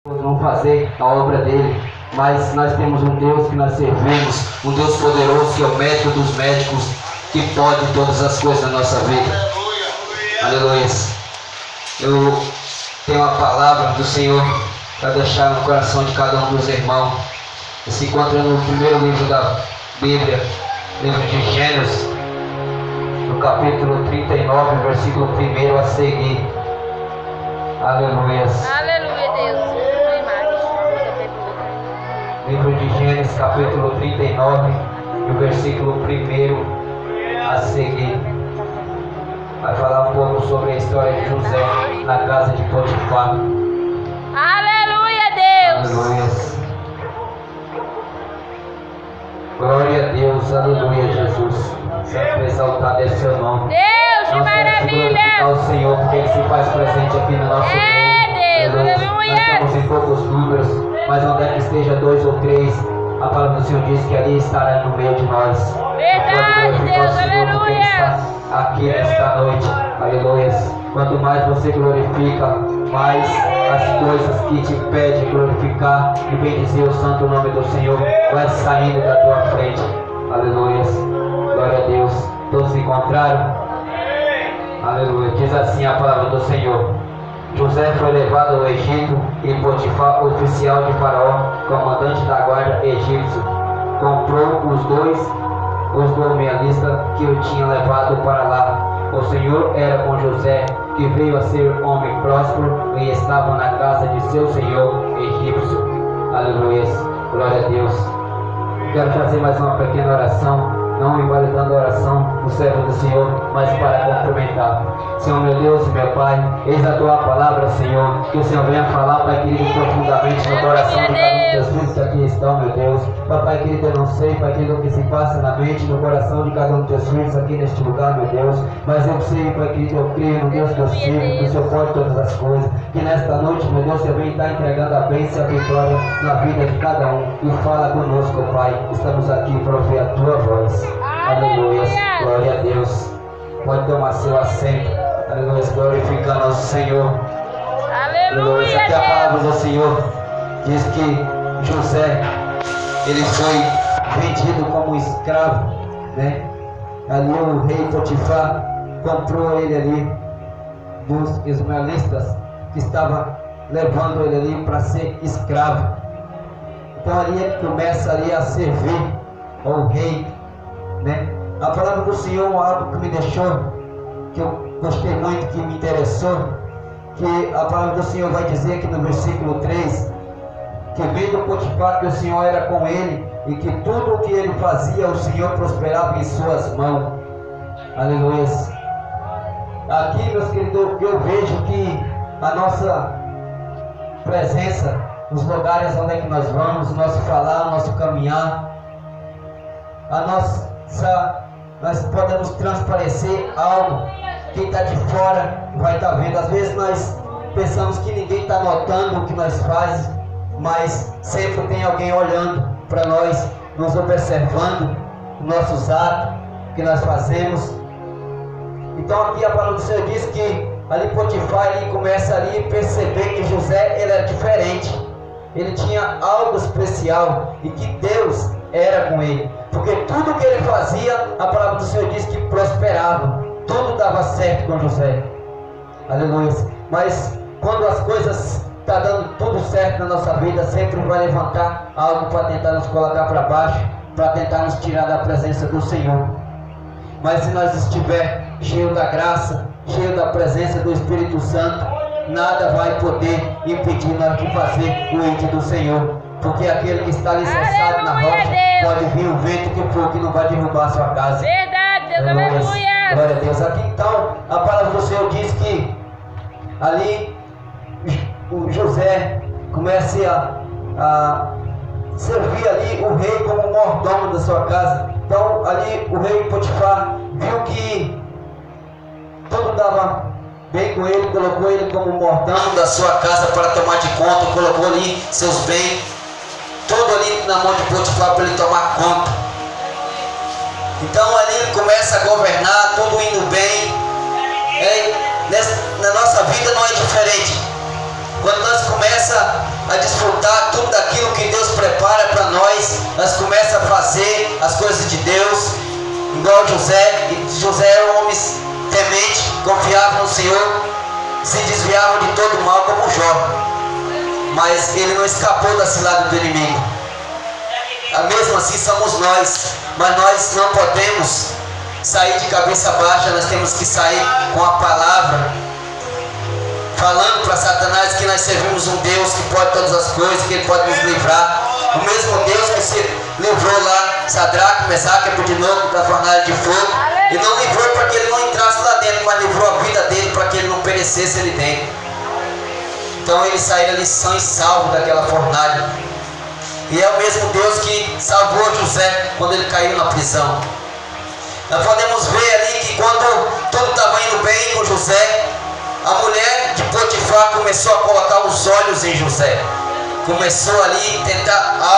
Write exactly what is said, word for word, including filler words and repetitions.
Vão fazer a obra dele, mas nós temos um Deus que nós servimos, um Deus poderoso que é o médico dos médicos, que pode todas as coisas na nossa vida. Aleluia. Eu tenho a palavra do Senhor para deixar no coração de cada um dos irmãos. Se encontra no primeiro livro da Bíblia, livro de Gênesis, no capítulo trinta e nove, versículo um a seguir. Aleluia. Aleluia, Deus. Livro de Gênesis, capítulo trinta e nove, e o versículo um a seguir. Vai falar um pouco sobre a história de José na casa de Potifar. Aleluia, Deus. Aleluia. Glória a Deus, aleluia, Jesus. Santo exaltado é seu nome. Deus de maravilha. Ao Senhor, porque Ele se faz presente aqui no nosso meio. É, Deus, aleluia. Nós estamos em poucos números, mas onde é que esteja dois ou três, a palavra do Senhor diz que ali estará no meio de nós. Verdade, Deus, aleluia. Aqui nesta noite, aleluia. Quanto mais você glorifica, mais as coisas que te pedem glorificar e bendizer o santo nome do Senhor vai saindo da tua frente. Aleluia. Glória a Deus. Todos se encontraram? Aleluia. Diz assim a palavra do Senhor. José foi levado ao Egito e Potifar, oficial de Faraó, comandante da guarda egípcio, comprou os dois, os domialistas que o tinham levado para lá. O Senhor era com José, que veio a ser homem próspero e estava na casa de seu senhor egípcio. Aleluia. Glória a Deus. Quero fazer mais uma pequena oração, não invalidando a oração do servo do Senhor, mas para complementar. Senhor meu Deus e meu Pai, eis a tua palavra, Senhor, que o Senhor venha falar, Pai querido, profundamente no coração de cada um dos teus filhos que aqui estão, meu Deus. Papai querido, eu não sei, Pai querido, o que se passa na mente, no coração de cada um dos teus filhos aqui neste lugar, meu Deus, mas eu sei, Pai querido, eu creio no Deus que eu sirvo, que o Senhor pode todas as coisas, que nesta noite, meu Deus, o Senhor vem estar entregando a bênção e a vitória na vida de cada um, e fala conosco, Pai, estamos aqui para ouvir a tua voz. Aleluia, glória a Deus. Pode tomar seu assento. Aleluia, glorificando ao Senhor. Aleluia. Aqui a palavra do Senhor diz que José, ele foi vendido como escravo, né? Ali o rei Potifar comprou ele ali dos ismaelitas que estavam levando ele ali para ser escravo. Então ali ele começa ali a servir ao rei, né? A palavra do Senhor é algo que me deixou, que eu gostei muito, que me interessou, que a palavra do Senhor vai dizer aqui no versículo três, que vendo Potifar que o Senhor era com ele e que tudo o que ele fazia o Senhor prosperava em suas mãos. Aleluia. Aqui, meus queridos, eu vejo que a nossa presença, nos lugares onde é que nós vamos, o nosso falar, o nosso caminhar, a nossa, nós podemos transparecer algo. Quem está de fora vai estar vendo. Às vezes nós pensamos que ninguém está notando o que nós fazemos, mas sempre tem alguém olhando para nós, nos observando os nossos atos, que nós fazemos. Então aqui a palavra do Senhor diz que ali Potifar ele começa ali a perceber que José ele era diferente, ele tinha algo especial e que Deus era com ele, porque tudo que ele fazia, a palavra do Senhor diz que prosperava, tudo dava certo com José. Aleluia. Mas quando as coisas estão dando tudo certo na nossa vida, sempre vai levantar algo para tentar nos colocar para baixo, para tentar nos tirar da presença do Senhor. Mas se nós estiver cheio da graça, cheio da presença do Espírito Santo, nada vai poder impedir nós de fazer o ente do Senhor, porque aquele que está alicerçado na rocha, pode vir o vento que for, que não vai derrubar a sua casa. Verdade, Deus, aleluia. Glória a Deus. Aqui então a palavra do Senhor diz que ali o José começa a, a servir ali o rei como mordomo da sua casa. Então ali o rei Potifar viu que tudo dava bem com ele, colocou ele como mordomo da sua casa para tomar de conta, colocou ali seus bens, tudo ali na mão de Potifar para ele tomar conta. Então ali ele começa a governar, tudo indo bem. É, nessa, na nossa vida não é diferente. Quando nós começamos a nós começamos a fazer as coisas de Deus, igual José. E José era um homem temente, confiava no Senhor, se desviava de todo mal como Jó, mas ele não escapou da cilada do inimigo. Mesmo assim somos nós, mas nós não podemos sair de cabeça baixa. Nós temos que sair com a palavra, falando para Satanás que nós servimos um Deus que pode todas as coisas, que Ele pode nos livrar. O mesmo Deus que se livrou lá Sadraque, Mesaque e Abednego da fornalha de fogo, e não livrou para que ele não entrasse lá dentro, mas livrou a vida dele para que ele não perecesse ali dentro. Então eles saíram ali são e salvos daquela fornalha. E é o mesmo Deus que salvou José quando ele caiu na prisão. Nós podemos ver ali que quando tudo estava indo bem com José, a mulher de Potifar começou a colocar os olhos em José. Começou ali a tentar